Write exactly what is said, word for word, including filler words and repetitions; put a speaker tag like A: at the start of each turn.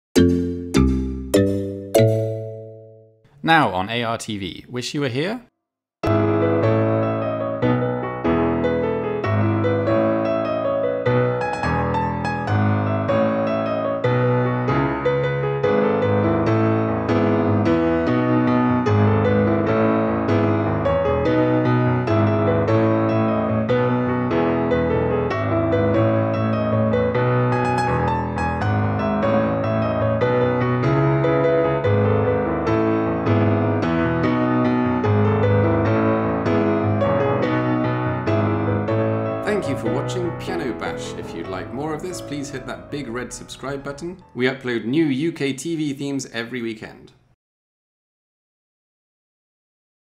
A: Now on A R T V, Wish You Were Here?
B: Thank you for watching Piano Bash. If you'd like more of this, please hit that big red subscribe button. We upload new U K T V themes every weekend.